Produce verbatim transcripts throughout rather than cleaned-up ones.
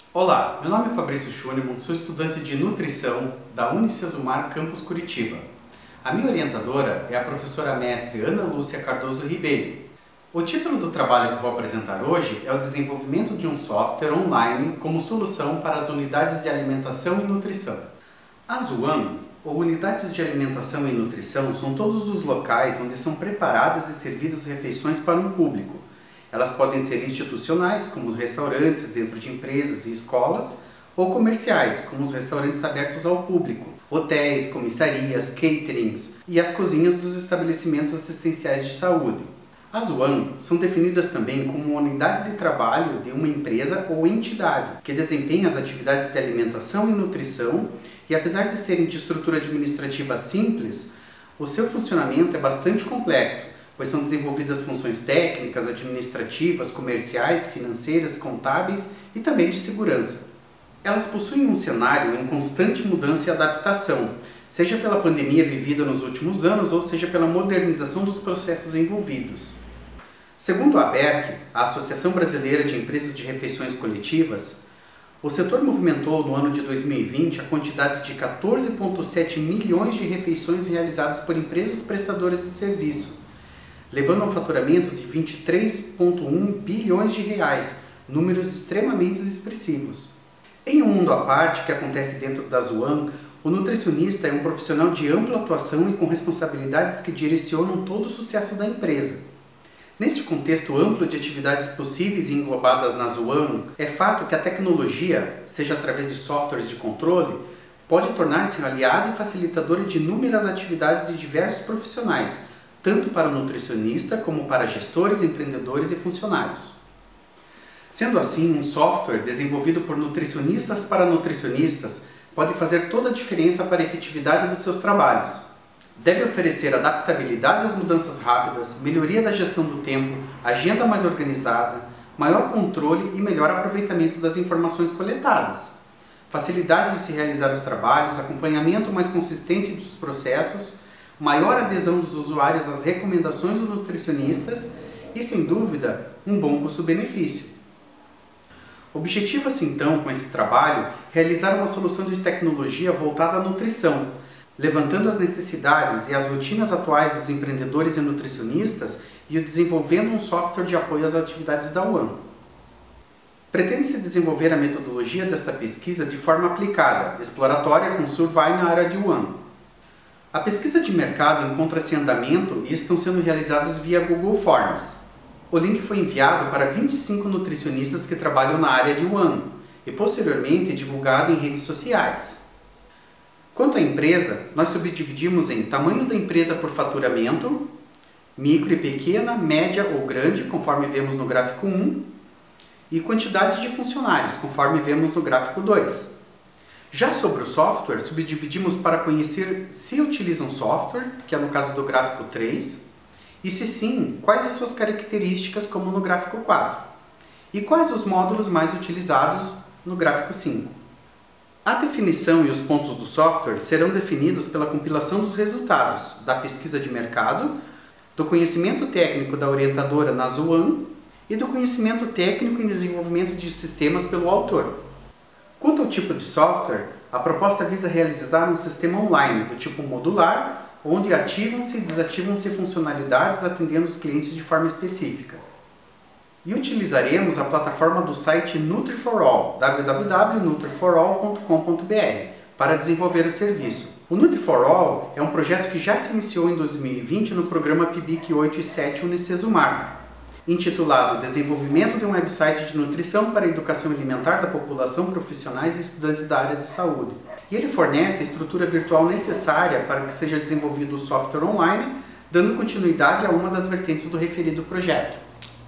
Olá, meu nome é Fabrício Schoenemann, sou estudante de nutrição da Unicesumar Campus Curitiba. A minha orientadora é a professora mestre Ana Lúcia Cardoso Ribeiro. O título do trabalho que vou apresentar hoje é o desenvolvimento de um software online como solução para as unidades de alimentação e nutrição. As U A N, ou Unidades de Alimentação e Nutrição, são todos os locais onde são preparadas e servidas refeições para um público. Elas podem ser institucionais, como os restaurantes dentro de empresas e escolas, ou comerciais, como os restaurantes abertos ao público, hotéis, comissarias, caterings e as cozinhas dos estabelecimentos assistenciais de saúde. As U A N são definidas também como uma unidade de trabalho de uma empresa ou entidade que desempenha as atividades de alimentação e nutrição e, apesar de serem de estrutura administrativa simples, o seu funcionamento é bastante complexo, pois são desenvolvidas funções técnicas, administrativas, comerciais, financeiras, contábeis e também de segurança. Elas possuem um cenário em constante mudança e adaptação, seja pela pandemia vivida nos últimos anos ou seja pela modernização dos processos envolvidos. Segundo a ABERC, a Associação Brasileira de Empresas de Refeições Coletivas, o setor movimentou no ano de dois mil e vinte a quantidade de quatorze vírgula sete milhões de refeições realizadas por empresas prestadoras de serviço, levando a um faturamento de vinte e três vírgula um bilhões de reais, números extremamente expressivos. Em um mundo à parte que acontece dentro das U A N, o nutricionista é um profissional de ampla atuação e com responsabilidades que direcionam todo o sucesso da empresa. Neste contexto amplo de atividades possíveis e englobadas nas U A N, é fato que a tecnologia, seja através de softwares de controle, pode tornar-se aliada e facilitadora de inúmeras atividades de diversos profissionais, tanto para o nutricionista como para gestores, empreendedores e funcionários. Sendo assim, um software desenvolvido por nutricionistas para nutricionistas pode fazer toda a diferença para a efetividade dos seus trabalhos. Deve oferecer adaptabilidade às mudanças rápidas, melhoria da gestão do tempo, agenda mais organizada, maior controle e melhor aproveitamento das informações coletadas, facilidade de se realizar os trabalhos, acompanhamento mais consistente dos processos, maior adesão dos usuários às recomendações dos nutricionistas e, sem dúvida, um bom custo-benefício. Objetiva-se então, com esse trabalho, realizar uma solução de tecnologia voltada à nutrição, levantando as necessidades e as rotinas atuais dos empreendedores e nutricionistas e desenvolvendo um software de apoio às atividades da U A N. Pretende-se desenvolver a metodologia desta pesquisa de forma aplicada, exploratória com survey na área de U A N. A pesquisa de mercado encontra-se em andamento e estão sendo realizadas via Google Forms. O link foi enviado para vinte e cinco nutricionistas que trabalham na área de U A N e posteriormente divulgado em redes sociais. Quanto à empresa, nós subdividimos em tamanho da empresa por faturamento, micro e pequena, média ou grande, conforme vemos no gráfico um, e quantidade de funcionários, conforme vemos no gráfico dois. Já sobre o software, subdividimos para conhecer se utilizam software, que é no caso do gráfico três, e se sim, quais as suas características, como no gráfico quatro, e quais os módulos mais utilizados no gráfico cinco. A definição e os pontos do software serão definidos pela compilação dos resultados da pesquisa de mercado, do conhecimento técnico da orientadora nas U A N e do conhecimento técnico em desenvolvimento de sistemas pelo autor. Quanto ao tipo de software, a proposta visa realizar um sistema online do tipo modular, onde ativam-se e desativam-se funcionalidades atendendo os clientes de forma específica. E utilizaremos a plataforma do site NutriForAll, w w w ponto nutriforall ponto com ponto b r, para desenvolver o serviço. O NutriForAll é um projeto que já se iniciou em dois mil e vinte no programa P I B I C oito e sete Unicesumar, intitulado Desenvolvimento de um website de nutrição para a educação alimentar da população, profissionais e estudantes da área de saúde. E ele fornece a estrutura virtual necessária para que seja desenvolvido o software online, dando continuidade a uma das vertentes do referido projeto.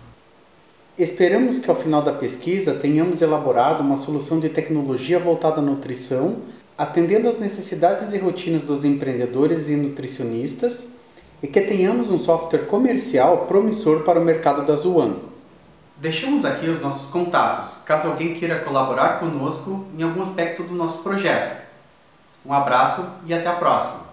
Esperamos que ao final da pesquisa tenhamos elaborado uma solução de tecnologia voltada à nutrição, atendendo às necessidades e rotinas dos empreendedores e nutricionistas, e que tenhamos um software comercial promissor para o mercado das U A N. Deixamos aqui os nossos contatos, caso alguém queira colaborar conosco em algum aspecto do nosso projeto. Um abraço e até a próxima!